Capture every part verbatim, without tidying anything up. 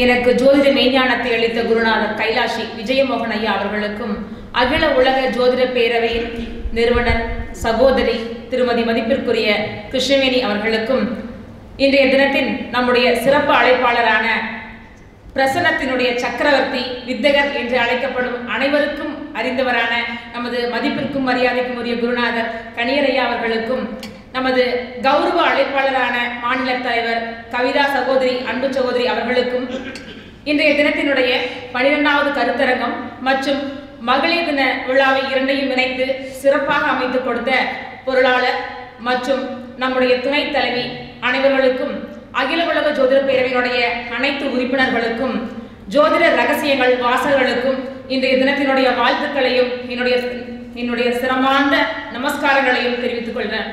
எனக்கு ஜோதிட மெய்ஞானத்தை அளித்த குருநாதர் கைலாஷி விஜயமோகன் ஐயா அவர்களுக்கும் அகில உலக ஜோதிட பேரவையின் நிறுவனர் சகோதரி திருமதி மதிப்பிற்குரிய கிருஷ்ணவேணி அவர்களுக்கும் இன்றைய தினத்தின் நம்முடைய சிறப்பு அழைப்பாளரான பிரசன்னத்தினுடைய சக்கரவர்த்தி வித்தகர் என்று அழைக்கப்படும் அனைவருக்கும் அறிந்தவரான நமது மதிப்பிற்கும் மரியாதைக்கும் உரிய குருநாதர் கணியரையா அவர்களுக்கும் நமது கௌரவ அழைப்பாளரான மாநில தலைவர் கவிதா சகோதரி அன்பு சகோதரி அவர்களுக்கும் இன்றைய தினத்தினுடைய பனிரெண்டாவது கருத்தரங்கம் மற்றும் மகளிர் தின விழாவை இரண்டையும் இணைத்து சிறப்பாக அமைத்து கொடுத்த பொருளாளர் மற்றும் நம்முடைய துணைத் தலைவி அனைவர்களுக்கும் அகில உலக ஜோதிட பேரவையினுடைய அனைத்து உறுப்பினர்களுக்கும் ஜோதிட ரகசியங்கள் வாசகர்களுக்கும் இன்றைய தினத்தினுடைய வாழ்த்துக்களையும் என்னுடைய என்னுடைய சிரமார்ந்த நமஸ்காரங்களையும் தெரிவித்துக் கொள்கிறேன்.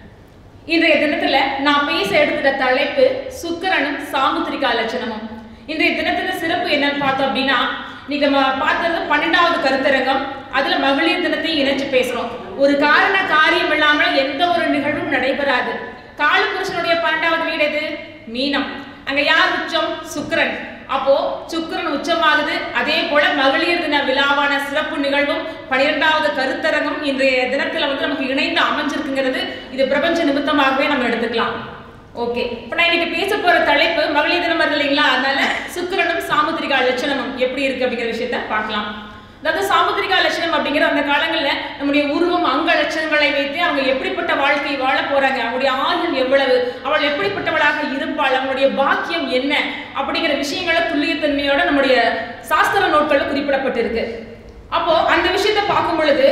இன்றைய தினத்துல நான் பேச எடுத்துட்ட தலைப்பு சுக்கிரனும் சாமுத்திரிகா லட்சணமும். இன்றைய தினத்துல சிறப்பு என்னன்னு பார்த்தோம் அப்படின்னா, இன்னைக்கு நம்ம பார்த்தது பன்னெண்டாவது கருத்தரங்கம். அதுல மகளிர் தினத்தை இணைச்சு பேசுறோம். ஒரு காரண காரியம் இல்லாமல் எந்த ஒரு நிகழ்வும் நடைபெறாது. காலபுருஷனுடைய பன்னெண்டாவது வீடு எது? மீனம். அங்க யார் உச்சம்? சுக்கிரன். அப்போ சுக்கிரன் உச்சமாகுது. அதே போல மகளிர் தின விழாவான சிறப்பு நிகழ்வும் பனிரெண்டாவது கருத்தரங்கம் இன்றைய தினத்துல வந்து நமக்கு இணைந்து அமைஞ்சிருக்குங்கிறது இது பிரபஞ்ச நிமித்தமாகவே நம்ம எடுத்துக்கலாம். ஓகே, இப்ப நான் இன்னைக்கு பேச போற தலைப்பு மகளிர் தினம் வருது இல்லைங்களா, அதனால சுக்கிரனும் சாமுத்திரிகா லட்சணமும் எப்படி இருக்கு அப்படிங்கிற விஷயத்த பார்க்கலாம். அதாவது சாமுத்திரிகா லட்சணம் அப்படிங்கிற அந்த காலங்களில் நம்முடைய உருவம் அங்க லட்சணங்களை வைத்து அவங்க எப்படிப்பட்ட வாழ்க்கை வாழ போறாங்க, அவங்களுடைய ஆயுள் எவ்வளவு, அவள் எப்படிப்பட்டவளாக இருப்பாள், அவங்களுடைய பாக்கியம் என்ன அப்படிங்கிற விஷயங்களை துல்லியத்தன்மையோட நம்முடைய சாஸ்திர நோட்கள்ல குறிப்பிடப்பட்டிருக்கு. அப்போ அந்த விஷயத்த பார்க்கும் பொழுது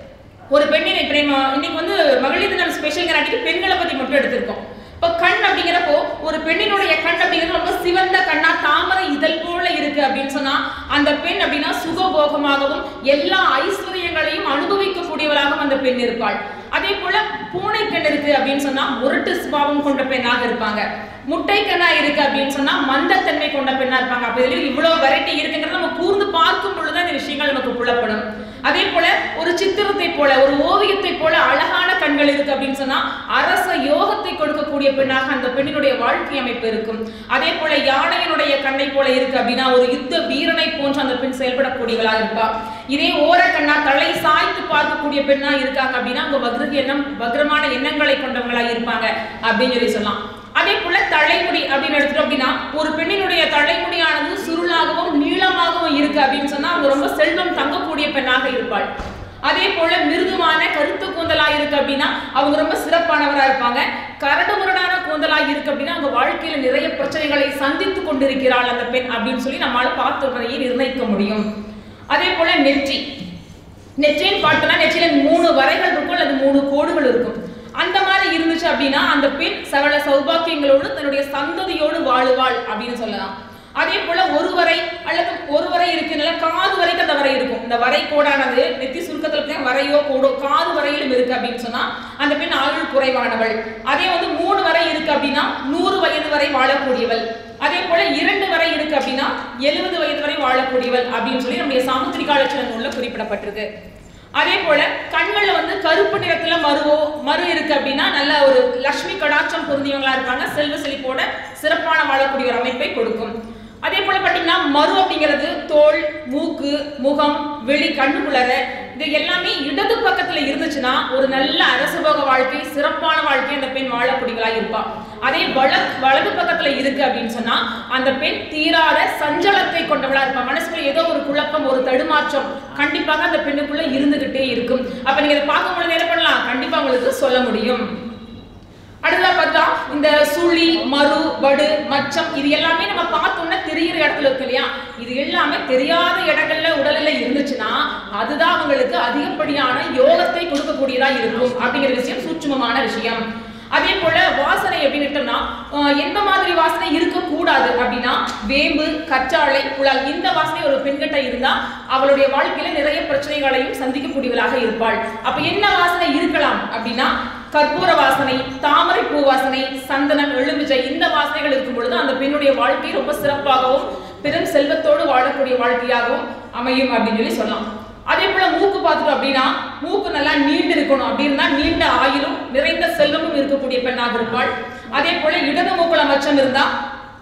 ஒரு பெண்ணினை பிரேம இன்னைக்கு வந்து மகளிர் தினம் ஸ்பெஷல்ங்கிறாட்டிக்கு பெண்களை பத்தி மட்டும் எடுத்திருக்கோம். இப்போ கண் அப்படிங்கிறப்போ ஒரு பெண்ணினுடைய கண் அப்படிங்கிறது ரொம்ப சிவந்த கண்ணா தாமரை இதழ் போல இருக்கு அப்படின்னு சொன்னா அந்த பெண் அப்படின்னா சுகபோகமாகவும் எல்லா ஐஸ்வர்யங்களையும் அனுபவிக்கக்கூடியவளாகவும் அந்த பெண் இருப்பாள். அதே போல பூனை கண் இருக்கு அப்படின்னு சொன்னா முரட்டு சுபாவம் கொண்ட பெண்ணாக இருப்பாங்க. முட்டை கண்ணா இருக்கு அப்படின்னு சொன்னா மந்தத்தன்மை கொண்ட பெண்ணா இருப்பாங்க. அப்ப இதுல இவ்வளவு வெரைட்டி இருக்குங்கிறத நம்ம கூர்ந்து பார்க்கும் பொழுதுதான் இந்த விஷயங்கள் நமக்கு புலப்படும். அதே போல ஒரு சித்திரத்தை போல ஒரு ஓவியத்தை போல அழகான கண்கள் இருக்கு அப்படின்னு சொன்னா அரச யோகத்தை கொடுக்கக்கூடிய பெண்ணாக அந்த பெண்ணினுடைய வாழ்க்கை அமைப்பு இருக்கும். அதே போல யானையினுடைய கண்ணை போல இருக்கு அப்படின்னா ஒரு யுத்த வீரனை போன்ற அந்த பெண் செயல்படக்கூடியவளாக இருப்பா. இதே ஓர கண்ணா தலை சாய்த்து பார்க்கக்கூடிய பெண்ணா இருக்காங்க அப்படின்னா அவங்க வக்ர எண்ணம் வக்ரமான எண்ணங்களை கொண்டவங்களா இருப்பாங்க அப்படின்னு சொல்லி சொல்லலாம். அதே போல தலைமுடி அப்படின்னு எடுத்துட்டோம் அப்படின்னா ஒரு பெண்ணினுடைய தலைமுடியானது சுருளாகவும் நீளமாகவும் இருக்கு அப்படின்னு சொன்னா அவங்க ரொம்ப செல்வம் தங்கக்கூடிய பெண்ணாக இருப்பாள். அதே போல மிருதுவான கருத்து கூந்தலா இருக்கு அப்படின்னா அவங்க ரொம்ப சிறப்பானவரா இருப்பாங்க. கரடு முரடான கூந்தலா இருக்கு அப்படின்னா அவங்க வாழ்க்கையில நிறைய பிரச்சனைகளை சந்தித்து கொண்டிருக்கிறாள் அந்த பெண் அப்படின்னு சொல்லி நம்மளால பார்த்து முறையை நிர்ணயிக்க முடியும். அதே போல நெற்றி நெற்றின்னு பார்த்தோம்னா நெற்றியில மூணு வரைகள் இருக்கும் அல்லது மூணு கோடுகள் இருக்கும். அந்த மாதிரி இருந்துச்சு அப்படின்னா அந்த பெண் சகல சௌபாக்கியங்களோடு தன்னுடைய சந்ததியோடு வாழுவாள் அப்படின்னு சொல்லலாம். அதே போல ஒரு வரை அல்லது ஒரு வரை இருக்குனால காது வரைக்கும் அந்த வரை இருக்கும். இந்த வரை கோடானது நெத்தி சுருக்கத்துல வரையோ கோடோ காது வரையிலும் இருக்கு அப்படின்னு சொன்னா அந்த பெண் ஆயுள் குறைவானவள். அதே வந்து மூணு வரை இருக்கு அப்படின்னா நூறு வயது வரை வாழக்கூடியவள். அதே போல இரண்டு வரை இருக்கு அப்படின்னா எழுபது வயது வரை வாழக்கூடியவள் அப்படின்னு சொல்லி நம்முடைய சாமுத்திரிகா லட்சண நூல்ல குறிப்பிடப்பட்டிருக்கு. அதே போல கண்கள்ல வந்து கருப்பு நிறத்துல மருவோ மறு இருக்கு அப்படின்னா நல்ல ஒரு லட்சுமி கடாட்சம் பொருந்தியவங்களா இருப்பாங்க. செல்வ செழிப்போட சிறப்பான வாழக்கூடிய ஒரு அமைப்பை கொடுக்கும். அதே போல பாத்தீங்கன்னா மறு அப்படிங்கிறது தோல், மூக்கு, முகம், வெளி, கண்ணுக்குள்ளற இது எல்லாமே இடது பக்கத்துல இருந்துச்சுன்னா ஒரு நல்ல அரசபோக வாழ்க்கை சிறப்பான வாழ்க்கை அந்த பெண் வாழக்கூடியவளா இருப்பா. அதே வல வலது பக்கத்துல இருக்கு அப்படின்னு சொன்னா அந்த பெண் தீராத சஞ்சலத்தை கொண்டவளா இருப்பா. மனசுக்குள்ள ஏதோ ஒரு குழப்பம் ஒரு தடுமாற்றம் கண்டிப்பாக அந்த பெண்ணுக்குள்ள இருந்துகிட்டே இருக்கும். அப்ப நீங்க இதை பார்க்கும் பொழுது என்ன பண்ணலாம், கண்டிப்பா உங்களுக்கு சொல்ல முடியும். அடுத்ததா பார்த்தா இந்த சுழி, மறு, வடு, மச்சம் இது எல்லாமே நம்ம பார்த்தோம்னா தெரிகிற இடத்துல இருக்கு இல்லையா, இது எல்லாமே தெரியாத இடங்கள்ல உடல்ல இருந்துச்சுன்னா அதுதான் அவங்களுக்கு அதிகப்படியான யோகத்தை கொடுக்கக்கூடியதா இருக்கும் அப்படிங்கிற விஷயம் சூட்சுமமான விஷயம். அதே போல வாசனை எப்படின்னு எந்த மாதிரி வாசனை இருக்கக்கூடாது அப்படின்னா வேம்பு, கற்றாழை, புலால் இந்த வாசனை ஒரு பெண்கிட்ட இருந்தா அவளுடைய வாழ்க்கையில நிறைய பிரச்சனைகளையும் சந்திக்கக்கூடியவளாக இருப்பாள். அப்ப என்ன வாசனை இருக்கலாம் அப்படின்னா கற்பூர வாசனை, தாமரை பூ வாசனை, சந்தனம், எலுமிச்சை இந்த வாசனைகள் இருக்கும் பொழுது அந்த பெண்ணுடைய வாழ்க்கை ரொம்ப சிறப்பாகவும் பெரும் செல்வத்தோடு வாழக்கூடிய வாழ்க்கையாகவும் அமையும் அப்படின்னு சொல்லி சொல்லலாம். அதே போல மூக்கு பார்த்துட்டோம் அப்படின்னா மூக்கு நல்லா நீண்டு இருக்கணும். அப்படி இருந்தா நீண்ட ஆயுளும் நிறைந்த செல்வமும் இருக்கக்கூடிய பெண்ணாக இருப்பாள். அதே போல இடது மூக்குல மச்சம் இருந்தா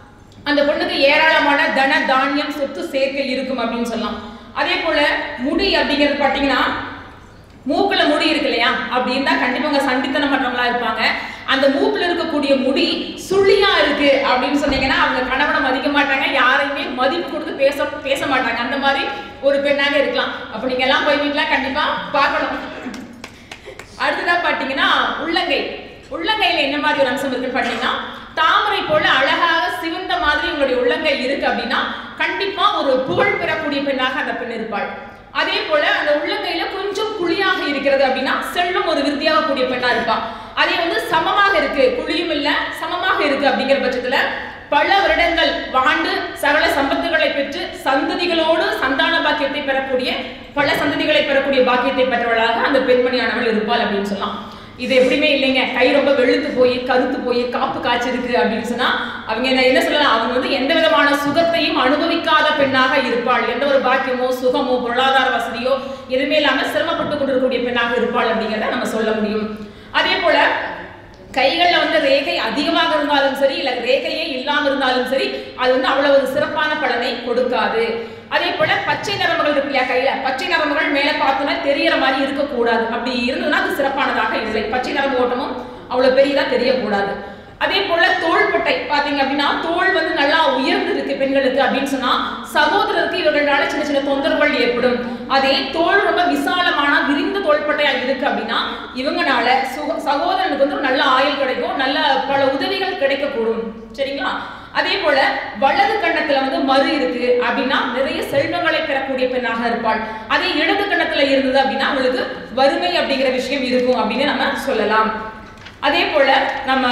அந்த பொண்ணுக்கு ஏராளமான தன தானியம் சொத்து சேர்க்கை இருக்கும் அப்படின்னு சொல்லலாம். அதே போல முடி அப்படிங்கிறது பாத்தீங்கன்னா மூக்குல முடி இருக்கு இல்லையா, அப்படி இருந்தா கண்டிப்பா உங்க சண்டித்தனம் பண்றவங்களா இருப்பாங்க. அந்த மூக்குல இருக்கக்கூடிய முடி சுள்ளியா இருக்கு அப்படின்னு சொன்னீங்கன்னா அவங்க கணவனை மதிக்க மாட்டாங்க, யாரையுமே மதிப்பு கொடுத்து பேச பேச மாட்டாங்க. அந்த மாதிரி ஒரு பெண்ணாக இருக்கலாம். அப்ப நீங்க எல்லாம் போய் வீட்டுல கண்டிப்பா பார்க்கணும். அடுத்ததா பாத்தீங்கன்னா உள்ளங்கை. உள்ளங்கையில என்ன மாதிரி ஒரு அம்சம் இருக்குன்னு பாத்தீங்கன்னா, தாமரை போல அழகாக சிவந்த மாதிரி உங்களுடைய உள்ளங்கை இருக்கு அப்படின்னா கண்டிப்பா ஒரு புகழ் பெறக்கூடிய பெண்ணாக அந்த பெண் இருப்பாள். அதே போல அந்த உள்ளங்கையில கொஞ்சம் குழியாக இருக்கிறது அப்படின்னா செல்வம் ஒரு விருத்தியாக கூடிய பெண்ணா இருப்பா. அதே வந்து சமமாக இருக்கு, குழியும் இல்ல சமமாக இருக்கு அப்படிங்கிற பட்சத்துல பல வருடங்கள் வாழ்ந்து சகல சம்பத்துகளை பெற்று சந்ததிகளோடு சந்தான பாக்கியத்தை பெறக்கூடிய பல சந்ததிகளை பெறக்கூடிய பாக்கியத்தை பெற்றவளாக அந்த பெண்மணியானவள் இருப்பாள் அப்படின்னு சொல்லலாம். இது எப்படியுமே இல்லைங்க, கை ரொம்ப வெளுத்து போய் கருத்து போய் காப்பு காய்ச்சிருக்கு அப்படின்னு சொன்னா அவங்க என்ன என்ன சொல்லலாம், அவங்க வந்து எந்த விதமான சுகத்தையும் அனுபவிக்காத பெண்ணாக இருப்பாள். எந்த ஒரு பாக்கியமோ சுகமோ பொருளாதார வசதியோ எதுவுமே இல்லாம சிரமப்பட்டு கொண்டிருக்கக்கூடிய பெண்ணாக இருப்பாள் அப்படிங்கிறத நம்ம சொல்ல முடியும். அதே போல கைகள்ல வந்து ரேகை அதிகமாக இருந்தாலும் சரி இல்ல ரேகையே இல்லாம இருந்தாலும் சரி அது வந்து அவ்வளவு ஒரு சிறப்பான பலனை கொடுக்காது. அதே போல பச்சை நரம்புகள் இருக்கு இல்லையா கையில, பச்சை நரம்புகள் மேல பார்த்தோம்னா தெரியற மாதிரி இருக்கக்கூடாது. அப்படி இருந்ததுன்னா அது சிறப்பானதாக இல்லை. பச்சை நரம்பு ஓட்டமும் அவ்வளவு பெரியதா தெரியக்கூடாது. அதே போல தோள்பட்டை பாத்தீங்க அப்படின்னா தோல் வந்து நல்லா உயர்ந்து இருக்கு பெண்களுக்கு அப்படின்னு சொன்னா சகோதரருக்கு இவர்களால சின்ன சின்ன தொந்தரவுகள் ஏற்படும். அதே தோல் ரொம்ப விசாலமான விரிந்த தோள்பட்டையா இருக்கு அப்படின்னா இவங்கனால சகோதரனுக்கு வந்து நல்ல ஆயுள் கிடைக்கும், நல்ல பல உதவிகள் கிடைக்கக்கூடும். சரிங்களா? அதே போல வலது கண்ணத்துல வந்து மறு இருக்கு அப்படின்னா நிறைய செல்வங்களை பெறக்கூடிய பெண்ணாக இருப்பாள். அதே இடது கண்ணத்துல இருந்தது அப்படின்னா அவளுக்கு வறுமை அப்படிங்கிற விஷயம் இருக்கும் அப்படின்னு நம்ம சொல்லலாம். அதே போல நம்ம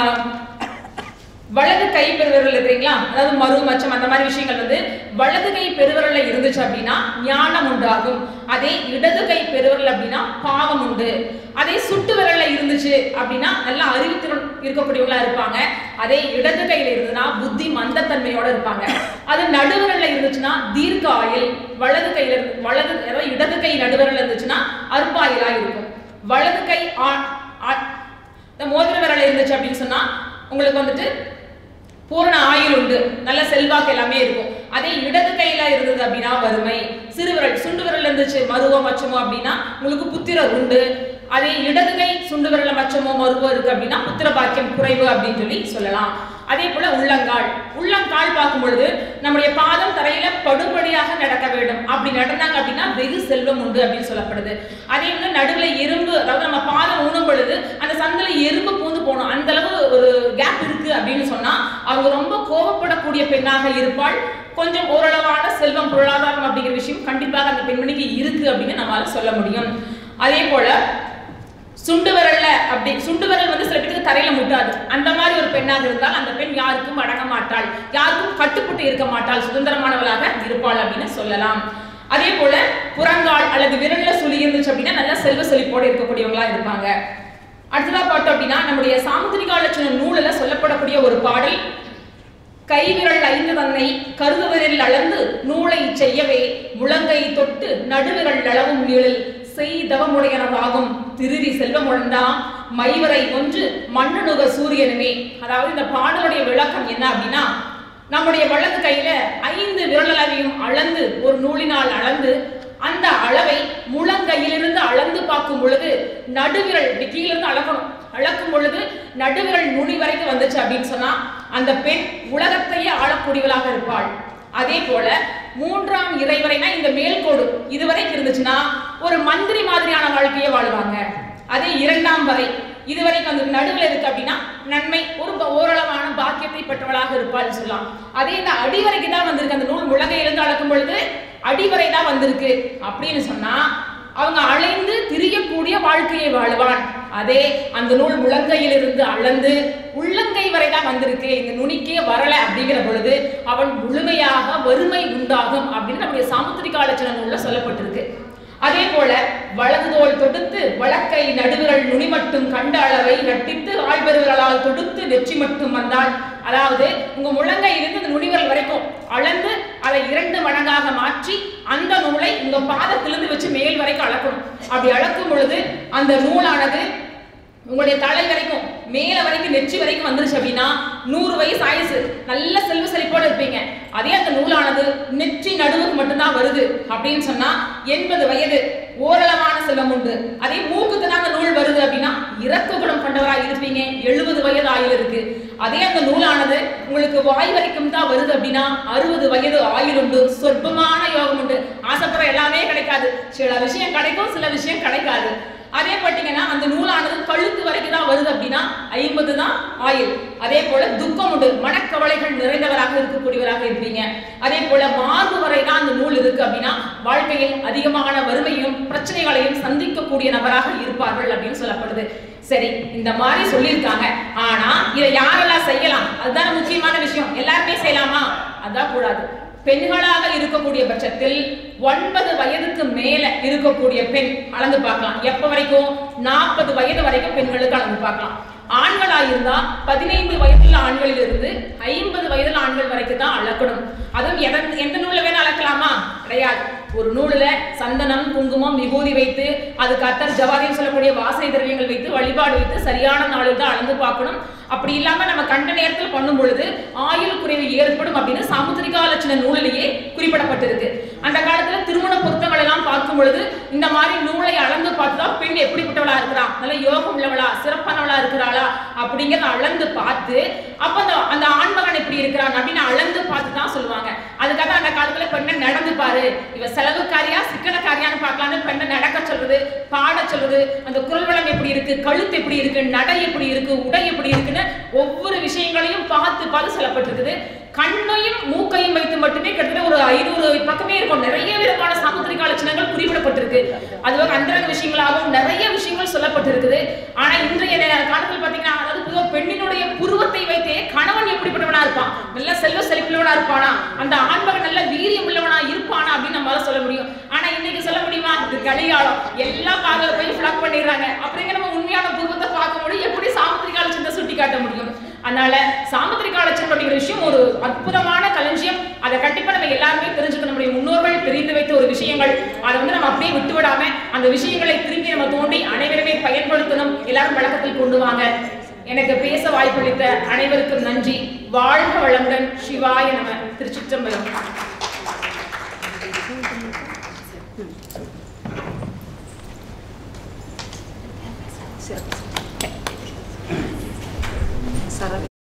வலது கை பெருவிரல் இருக்குங்களா, அதாவது மறு மச்சம் அந்த மாதிரி விஷயங்கள் வந்து வலது கை பெருவிரல்ல இருந்துச்சு அப்படின்னா ஞானம் உண்டாகும். அதே இடது கை பெருவிரல் அப்படின்னா பாவம் உண்டு. அதே சுட்டு விரல்ல இருந்துச்சு அப்படின்னா நல்லா அறிவுத்திறன் இருக்கக்கூடியவங்களா இருப்பாங்க. அதே இடது கையில இருந்ததுன்னா புத்தி மந்தத்தன்மையோட இருப்பாங்க. அது நடுவிரல்ல இருந்துச்சுன்னா தீர்க்க ஆயுள். வலது கையில இருந்து வலது அதாவது இடது கை நடுவிரல்ல இருந்துச்சுன்னா அற்பாயுளா இருக்கும். வலது கை மோதிர விரல் இருந்துச்சு அப்படின்னு சொன்னா உங்களுக்கு வந்துட்டு பூரண ஆயுள் உண்டு, நல்ல செல்வாக்கு எல்லாமே இருக்கும். அதே இடது கையில இருந்தது அப்படின்னா வறுமை. சிறுவிரல் சுண்டு விரல் இருந்துச்சு மருவோ மச்சமோ அப்படின்னா உங்களுக்கு புத்திரர் உண்டு. அதே இடது கை சுண்டு விரல மச்சமோ மருவோ இருக்கு அப்படின்னா புத்திர பாக்கியம் குறைவு அப்படின்னு சொல்லி சொல்லலாம். அதே போல உள்ளங்கால். உள்ளங்கால் பார்க்கும் பொழுது நம்முடைய பாதம் தரையில படுபடியாக நடக்க வேண்டும். அப்படி நடந்தாங்க அப்படின்னா வெகு செல்வம் உண்டு அப்படின்னு சொல்லப்படுது. அதே வந்து நடுவுல எறும்பு, அதாவது நம்ம பாதம் ஊனும் பொழுது அந்த சந்தில எறும்பு பூந்து போகணும், அந்த அளவு ஒரு கேப் இருக்கு அப்படின்னு சொன்னா அவங்க ரொம்ப கோபப்படக்கூடிய பெண்ணாக இருப்பாள். கொஞ்சம் ஓரளவான செல்வம் பொருளாதாரம் அப்படிங்கிற விஷயம் கண்டிப்பாக அந்த பெண்மணிக்கு இருக்கு அப்படின்னு நம்மளால சொல்ல முடியும். அதே போல சுண்டு விரல்ல அப்படி சுண்டு விரல் வந்து சில பேருக்கு தரையில முட்டாது. அந்த மாதிரி ஒரு பெண்ணாக இருந்தால் அந்த பெண் யாருக்கும் அடங்க மாட்டாள், யாருக்கும் கட்டுப்பட்டு இருக்க மாட்டாள், சுதந்திரமானவளாக இருப்பாள் அப்படின்னு சொல்லலாம். அதே போல புறங்கால் அல்லது விரல்ல சுழி இருந்துச்சு அப்படின்னா நல்லா செல்வ செழிப்போடு இருக்கக்கூடியவங்களா இருப்பாங்க. அடுத்ததா பார்த்தோம் அப்படின்னா நம்முடைய சாமுத்திரிகா லட்சண நூலில் சொல்லப்படக்கூடிய ஒரு பாடல், கைவிரல் ஐந்து தன்னை கருதுவரில் அளந்து நூலை செய்யவே முழங்கை தொட்டு நடுவிரல் அளவும் நீளில் செய்தவமுடையனவாகும் திருவி செல்வமுழந்தா மைவரை ஒன்று மண்ணணுக சூரியனுமே. அதாவது இந்த பாடலுடைய விளக்கம் என்ன அப்படின்னா, நம்முடைய வலது கையில ஐந்து விரலளவையும் அளந்து ஒரு நூலினால் அளந்து அந்த அளவை முழங்கையிலிருந்து அளந்து பார்க்கும் பொழுது நடுவிரல் கீழிருந்து அளக்கணும். அளக்கும் பொழுது நடுவிரல் நுனி வரைக்கும் வந்துச்சு அப்படின்னு சொன்னா அந்த பெண் உலகத்தையே ஆளக்கூடியவளாக இருப்பாள். அதே போல மூன்றாம் இறைவரைனா இந்த மேல்கோடு இதுவரைக்கும் இருந்துச்சுன்னா ஒரு மந்திரி மாதிரியான வாழ்க்கையை வாழ்வாங்க. அதே இரண்டாம் வரை இதுவரைக்கும் அந்த நடுவில் இருக்கு அப்படின்னா நன்மை ஒரு ஓரளவான பாக்கியத்தை பெற்றவளாக இருப்பாள் சொல்லலாம். அதே இந்த அடிவரைக்கு தான் வந்திருக்கு, அந்த நூல் முழங்கையிலிருந்து அளக்கும் பொழுது அடிவரை தான் வந்திருக்கு அப்படின்னு சொன்னா அவங்க அலைந்து திரியக்கூடிய வாழ்க்கையை வாழ்வான். அதே அந்த நூல் முழங்கையிலிருந்து அளந்து உள்ளங்கை வரை தான் வந்திருக்கு, இந்த நுனிக்கே வரல அப்படிங்கிற பொழுது அவன் முழுமையாக வறுமை உண்டாகும் அப்படின்னு நம்முடைய சாமுத்திரிகா லட்சண நூல்ல சொல்லப்பட்டிருக்கு. அதே போல வலது தோல் தொடுத்து வழக்கை நடுவிரல் நுனி மட்டும் கண்ட அளவை நட்டித்து ஆழ்பெருவிரலால் தொடுத்து நெற்றி மட்டும் வந்தாள். அதாவது உங்க முழங்கை இருந்து இந்த நுனிவரல் வரைக்கும் அளந்து அதை இரண்டு மடங்காக மாற்றி அந்த நூலை உங்க பாதத்திலிருந்து வச்சு மேல் வரைக்கும் அளக்கணும். அப்படி அளக்கும் பொழுது அந்த நூலானது உங்களுடைய தலை வரைக்கும் மேல வரைக்கும் நெற்றி வரைக்கும் வந்துருச்சு அப்படின்னா நூறு வயசு ஆயுசு நல்ல செல்வ செழிப்போடு இருப்பீங்க. அதே அந்த நூலானது நெற்றி நடுவுக்கு மட்டும்தான் வருது அப்படின்னு சொன்னா எண்பது வயது ஓரளவான செல்வம் உண்டு. அதே மூக்குக்கு தான் அந்த நூல் வருது அப்படின்னா இரக்க குணம் கொண்டவராக இருப்பீங்க. எழுபது வயது ஆயுள் இருக்கு. அதே அந்த நூலானது உங்களுக்கு வாய் வரைக்கும் தான் வருது அப்படின்னா அறுபது வயது ஆயுள் உண்டு. சொற்பமான யோகம் உண்டு. ஆசைப்படுற எல்லாமே கிடைக்காது. சில விஷயம் கிடைக்கும், சில விஷயம் கிடைக்காது. அதே பார்த்தீங்கன்னா அந்த நூலானது கழுத்து வரைக்கும் தான் வருது அப்படின்னா ஐம்பது தான் ஆயுள். அதே போல துக்கம் உண்டு. மனக்கவலைகள் நிறைந்தவராக இருக்கக்கூடியவராக இருப்பீங்க. அதே போல மார்பு வரை தான் அந்த நூல் இருக்கு அப்படின்னா வாழ்க்கையில் அதிகமான வறுமையும் பிரச்சனைகளையும் சந்திக்கக்கூடிய நபராக இருப்பார்கள் அப்படின்னு சொல்லப்படுது. சரி, இந்த மாதிரி சொல்லியிருக்காங்க. ஆனா இதை யாரெல்லாம் செய்யலாம்? அதுதான் முக்கியமான விஷயம். எல்லாருமே செய்யலாமா? அதான் கூடாது. பெண்களாக இருக்கக்கூடிய பட்சத்தில் ஒன்பது வயதுக்கு மேல இருக்கக்கூடிய பெண் அளந்து பார்க்கலாம். எப்ப வரைக்கும்? நாற்பது வயது வரைக்கும் பெண்களுக்கு அளந்து பார்க்கலாம். ஆண்களா இருந்தா பதினைந்து வயதுல ஆண்களில் இருந்து ஐம்பது வயதுல ஆண்கள் வரைக்கும் தான் அளக்கணும். அதுவும் எந்த நூல்ல வேணா அளக்கலாமா? கிடையாது. ஒரு நூலில் சந்தனம், குங்குமம், விபூதி வைத்து அதுக்கு அத்தர் ஜவாதின்னு சொல்லக்கூடிய வாசனை திரவியங்கள் வைத்து வழிபாடு வைத்து சரியான நாளில் தான் அளந்து பார்க்கணும். அப்படி இல்லாம நம்ம கண்ட நேரத்தில் பண்ணும் பொழுது ஆயுள் குறைவு ஏற்படும் அப்படின்னு சாமுத்திரிகா லட்சண நூலிலேயே குறிப்பிடப்பட்டிருக்கு. அந்த காலத்துல திருமண பொருத்தங்கள் எல்லாம் பார்க்கும் பொழுது இந்த மாதிரி நூலை அளந்து பார்த்துதான் பெண் எப்படிப்பட்டவளா இருக்கிறா, நல்ல யோகம் உள்ளவளா, சிறப்பானவளா இருக்கிறாளா அப்படிங்கிறத அளந்து பார்த்து அப்ப அந்த அந்த ஆண்மகன் எப்படி இருக்கிறான் அப்படின்னு அளந்து பார்த்து தான் சொல்லுவாங்க. அதுக்காக அந்த காலத்துல பெண்ணை நடந்து பாரு, இவ செலவுக்காரியா சிக்கனக்காரியான்னு பார்க்கலான்னு பெண்ணை நடக்க சொல்றது, பாட சொல்றது, அந்த குரல் வளம் எப்படி இருக்கு, கழுத்து எப்படி இருக்கு, நடை எப்படி இருக்கு, உடை எப்படி இருக்குன்னு ஒவ்வொரு விஷயங்களையும் பார்த்து பார்த்து சொல்லப்பட்டிருக்குது. கண்ணையும் மூக்கையும் வைத்து மட்டுமே கிட்டத்தட்ட ஒரு ஐநூறு பக்கமே இருக்கும். நிறைய விதமான சாமுத்திரிகா லட்சணங்கள் குறிப்பிடப்பட்டிருக்கு. அதுவாக அந்தரங்க விஷயங்களாகவும் நிறைய விஷயங்கள் சொல்லப்பட்டிருக்குது. ஆனா இன்றைய காலத்தில் பாத்தீங்கன்னா, அதாவது பொதுவாக பெண்ணினுடைய புருவத்தை வைத்தே கணவன் எப்படிப்பட்டவனா இருப்பான், நல்ல செல்வ செழிப்புள்ளவனா இருப்பானா, அந்த ஆண்மகன் நல்ல வீரியம் உள்ளவனா இருப்பானா அப்படின்னு நம்மளால சொல்ல முடியும். ஆனா இன்னைக்கு சொல்ல முடியுமா? இது கலிகாலம். எல்லா பார்வையில போய் ஃபிளாக் பண்ணிடுறாங்க. அப்படிங்கிற நம்ம உண்மையான புருவத்தை பார்க்க முடியும். எப்படி சாமுத்திரிகா லட்சணத்தை சுட்டி காட்ட முடியும்? அதனால சாமுத்திரிகா லட்சணம் அப்படிங்கிற விஷயம் ஒரு அற்புதமான களஞ்சியம். அதை கண்டிப்பா நம்ம எல்லாருமே தெரிஞ்சுக்கணும். நம்முடைய முன்னோர்கள் தெரிந்து வைத்த ஒரு விஷயங்கள். அதை வந்து நம்ம அப்படியே விட்டு விடாம அந்த விஷயங்களை திரும்பி நம்ம தோண்டி அனைவருமே பயன்படுத்தணும். எல்லாரும் வழக்கத்தில் கொண்டு வாங்க. எனக்கு பேச வாய்ப்பளித்த அனைவருக்கும் நன்றி. வாழ்க வளமுடன். சிவாய நம. திருச்சிற்றம்பலம். சரி.